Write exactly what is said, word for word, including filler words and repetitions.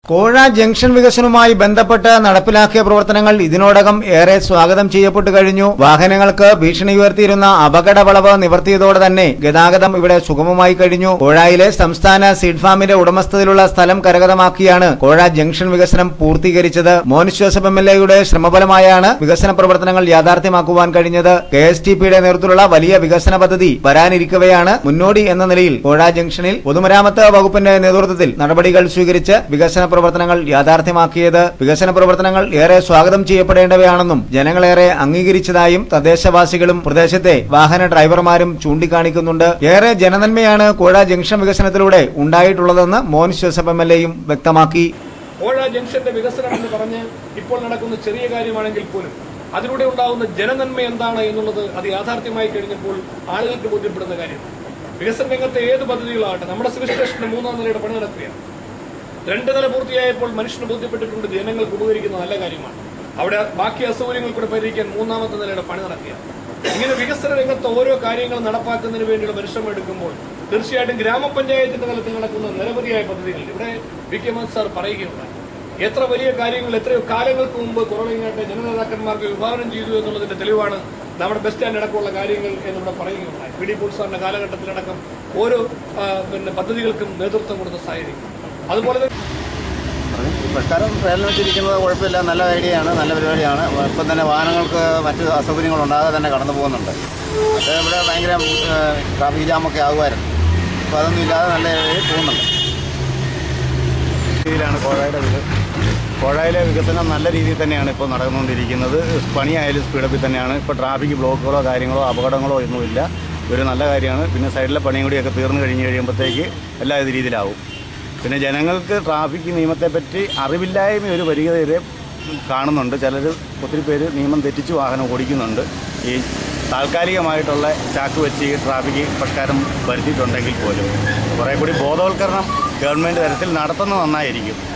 കോഴ ജംഗ്ഷൻ വികസനവുമായി ബന്ധപ്പെട്ട് നടപ്പിലാക്കിയ പ്രവർത്തനങ്ങൾ ഇതിനോടകം ഏറെ സ്വാഗതം ചെയ്യപ്പെട്ടു കഴിഞ്ഞു. വാഹനങ്ങൾക്ക് ഭീഷണി ഉയർത്തിയിരുന്ന അപകട വളവ് നിവർത്തിയതോടെ തന്നെ ഗതാഗതം ഇവിടെ സുഗമമായി കഴിഞ്ഞു. കോഴയിലെ സംസ്ഥാന സീഡ് ഫാമിന്റെ ഉടമസ്ഥതയിലുള്ള സ്ഥലം കരഗതമാക്കിയാണ് കോഴ ജംഗ്ഷൻ വികസനം പൂർത്തീകരിച്ചത്. മോൻസ് ജോസഫ് എം എൽ എയുടെ ശ്രമഫലമായാണ് വികസന പ്രവർത്തനങ്ങൾ യാഥാർത്ഥ്യമാക്കുവാൻ കഴിഞ്ഞത്. കെ എസ് ടി പിയുടെ നേതൃത്വത്തിലുള്ള വലിയ വികസന പദ്ധതി വരാനിരിക്കവെയാണ് മുന്നോടി എന്ന നിലയിൽ കോഴ ജംഗ്ഷനിൽ പൊതുമരാമത്ത് വകുപ്പിന്റെ നേതൃത്വത്തിൽ നടപടികൾ സ്വീകരിച്ച് വികസന പ്രവർത്തനങ്ങൾ യാഥാർത്ഥ്യമാക്കിയത്. വികസന പ്രവർത്തനങ്ങൾ ഏറെ സ്വാഗതം ചെയ്യപ്പെടേണ്ടവയാണെന്നും ജനങ്ങളേറെ അംഗീകരിച്ചതായും തദ്ദേശവാസികളും പ്രദേശത്തെ വാഹന ഡ്രൈവർമാരും ചൂണ്ടിക്കാണിക്കുന്നുണ്ട്. ഏറെ ജനനന്മയാണ് കോഴ ജംഗ്ഷൻ വികസനത്തിലൂടെ ഉണ്ടായിട്ടുള്ളതെന്ന് മോൻസ് ജോസഫ് എം എൽ എയും വ്യക്തമാക്കി. കോഴ ജംഗ്ഷന്റെ വികസനം എന്ന് പറഞ്ഞ് ഇപ്പോൾ നടക്കുന്ന ചെറിയ കാര്യമാണെങ്കിൽ പോലും അതിലൂടെ ഉണ്ടാകുന്ന ജനനന്മ എന്താണ് എന്നുള്ളത് അത് യാഥാർത്ഥ്യമായി കഴിഞ്ഞപ്പോൾ ആളുകൾക്ക് ബോധ്യപ്പെടുന്ന കാര്യമാണ്. വികസന രംഗത്തെ ഏത് പദ്ധതികളാകട്ടെ, നമ്മുടെ സിവിൽ സ്റ്റേഷന്റെ മൂന്നാം നിലയുടെ പണി നടക്കുകയാണ്. രണ്ട് നില പൂർത്തിയായപ്പോൾ മനുഷ്യന് ബോധ്യപ്പെട്ടിട്ടുണ്ട് ജനങ്ങൾക്ക് ഉപകരിക്കുന്ന നല്ല കാര്യമാണ്. അവിടെ ബാക്കി അസൗകര്യങ്ങൾ കൂടെ പരിഹരിക്കാൻ മൂന്നാമത്തെ നിലയുടെ പണി നടക്കുകയാണ്. ഇങ്ങനെ വികസന രംഗത്ത് ഓരോ കാര്യങ്ങൾ നടപ്പാക്കുന്നതിന് വേണ്ടിയുള്ള പരിശ്രമം എടുക്കുമ്പോൾ തീർച്ചയായിട്ടും ഗ്രാമപഞ്ചായത്തിന്റെ തലത്തിൽ നടക്കുന്ന നിരവധിയായ പദ്ധതികൾ ഇവിടെ വി കെ മോഹൻ സാർ പറയുകയുണ്ടായി. എത്ര വലിയ കാര്യങ്ങൾ എത്രയോ കാലങ്ങൾക്ക് മുമ്പ് കുറവിങ്ങാട്ടെ ജനനേതാക്കന്മാർക്ക് വിഭാവനം ചെയ്തു എന്നുള്ളതിന്റെ തെളിവാണ് നമ്മുടെ ബസ് സ്റ്റാൻഡ് അടക്കമുള്ള കാര്യങ്ങൾ എന്നിവിടെ പറയുകയുണ്ടായി. പി ഡി പോൾ സാറിന്റെ കാലഘട്ടത്തിലടക്കം ഓരോ പിന്നെ പദ്ധതികൾക്കും നേതൃത്വം കൊടുത്ത സാഹചര്യം. അതുപോലെ തന്നെ പ്രസ്ഥാനം പ്രേരണ വെച്ചിരിക്കുന്നത് കുഴപ്പമില്ല, നല്ല ഐഡിയയാണ്, നല്ല പരിപാടിയാണ്. ഇപ്പം തന്നെ വാഹനങ്ങൾക്ക് മറ്റ് അസൗകര്യങ്ങളുണ്ടാകാതെ തന്നെ കടന്നു പോകുന്നുണ്ട്. പക്ഷേ ഇവിടെ ഭയങ്കര ട്രാഫിക് ജാമൊക്കെ ആകുമായിരുന്നു. അപ്പോൾ അതൊന്നും ഇല്ലാതെ നല്ല രീതിയിൽ പോകുന്നുണ്ട്. രീതിയിലാണ് കോഴയുടെ കോഴയിലെ വികസനം നല്ല രീതിയിൽ തന്നെയാണ് ഇപ്പോൾ നടന്നുകൊണ്ടിരിക്കുന്നത്. പണിയായാലും സ്പീഡപ്പിൽ തന്നെയാണ്. ഇപ്പോൾ ട്രാഫിക് ബ്ലോക്കുകളോ കാര്യങ്ങളോ അപകടങ്ങളോ ഒന്നുമില്ല. ഒരു നല്ല കാര്യമാണ്. പിന്നെ സൈഡിലെ പണിയും കൂടിയൊക്കെ തീർന്നു കഴിഞ്ഞ് കഴിയുമ്പോഴത്തേക്ക് എല്ലാ രീതിയിലാവും. പിന്നെ ജനങ്ങൾക്ക് ട്രാഫിക് നിയമത്തെപ്പറ്റി അറിവില്ലായ്മ ഒരു പരിധി വരെ കാണുന്നുണ്ട്. ചിലർ ഒത്തിരി പേര് നിയമം തെറ്റിച്ച് വാഹനം ഓടിക്കുന്നുണ്ട്. ഈ താൽക്കാലികമായിട്ടുള്ള ചാക്ക് വെച്ച് ഈ ട്രാഫിക് പരിഷ്കാരം വരുത്തിയിട്ടുണ്ടെങ്കിൽ പോലും കുറേ കൂടി ബോധവൽക്കരണം ഗവൺമെൻറ് തലത്തിൽ നടത്തുന്നത് നന്നായിരിക്കും.